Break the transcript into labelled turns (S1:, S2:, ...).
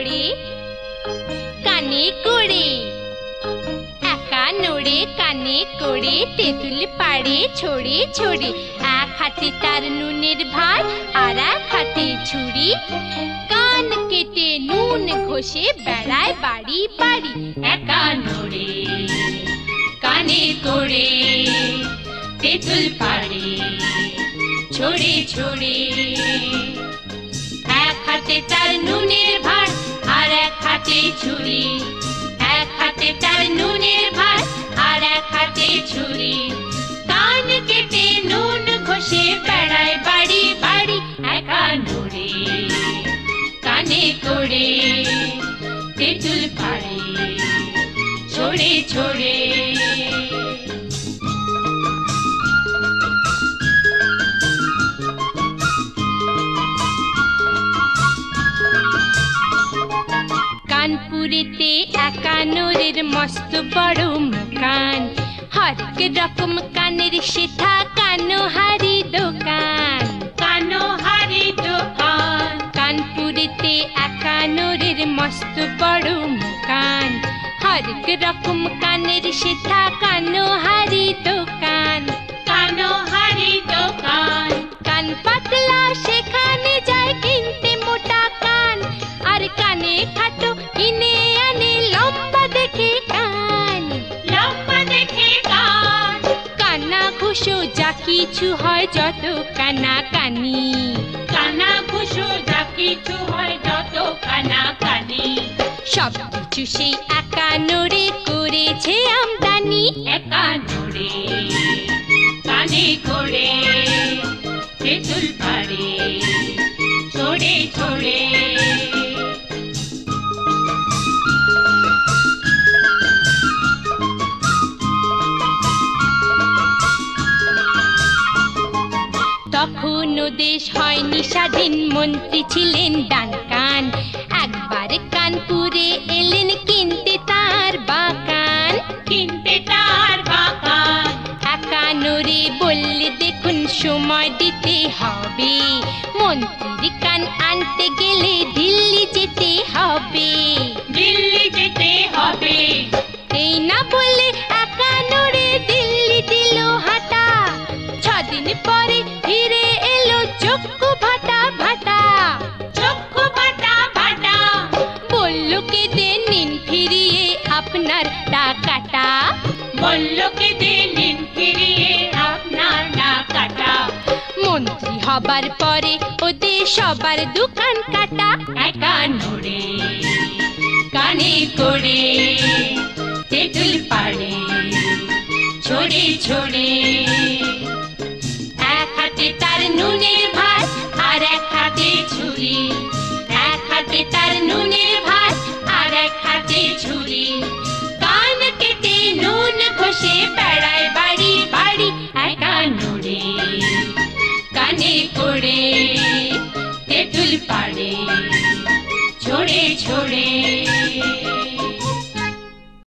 S1: নড়ে কানে করে, একা নড়ে কানে করে তেঁতুল পাড়ে ছড়ে ছড়ে। এক হাতে তার নুনের ভার আর এক হাতে ছুরি, কান কেটে নুন ঘষে বেড়ায় বাড়ি বাড়ি।
S2: একা নড়ে কানে করে তেঁতুল পাড়ে ছড়ে ছড়ে। এক হাতে তার নুনের ভার আর এক হাতে ছুরি, এক হাতে তার নুনের ভার আর এক হাতে ছুরি, কান কেটে নুন ঘষে বেড়ায় বাড়ি বাড়ি। একা নড়ে কানে করে তেঁতুল পাড়ে ছড়ে ছড়ে।
S1: কানপুরেতে একা নূরের মস্ত বড় মকান, হরেক রকম কানের শেঠা কানোহারি দোকান।
S2: কানোহারি দোকান
S1: কানপুরেতে একা নূরের মস্ত বড় মকান, হরেক রকম কানের শেঠা কানোহারি দোকান।
S2: কানোহারি দোকান
S1: কান পাতলা সেখানে যায় কিনতে মোটা কান, আর কানে খাটো কিনে আনে লম্বা দেখে কান।
S2: লম্বা দেখে কান
S1: কানা ঘুষো যা কিছু হয় যত কানা কানি,
S2: কানা ঘুষো যা কিছু হয় যত কানা কানি,
S1: সব কিছু সেই একা নড়ে করেছে আমদানি।
S2: একা নড়ে কানে করে তেঁতুল পাড়ে ছড়ে ছড়ে।
S1: তখনও দেশ হয়নি স্বাধীন, মন্ত্রী ছিলেন ডানকান। একবার কানপুরে এলেন কিনতে তার বাগান।
S2: কিনতে তার বাগান
S1: একা নড়ে বললে দেখুন সময় দিতে হবে, মন্ত্রীর কান আনতে গেলে দিল্লি যেতে হবে।
S2: দিল্লি যেতে হবে
S1: এই না বলে একা নড়ে দিল্লি দিল হাঁটা, 6 দিন পরে ফিরে এলো চক্ষু ভাটা ভাটা।
S2: চক্ষু ভাটা ভাটা
S1: বলল কেঁদে নিন ফিরিয়ে আপনার টাকাটা।
S2: বলল কেঁদে নিন ফিরিয়ে আপনার টাকাটা।
S1: মন্ত্রী হবার পরে ওদের সবার দোকান কাটা।
S2: একা নড়ে কানে করে তেঁতুল পাড়ে ছড়ে ছড়ে। এক হাতে তার নুনের ভাত আর এক হাতে ছুরি, এক হাতে তার নুনের ভাত আর এক হাতে ছুরি, কান কেটে নুন ঘষে বেড়ায় বাড়ি বাড়ি। একা নড়ে কানে করে তেঁতুল পাড়ে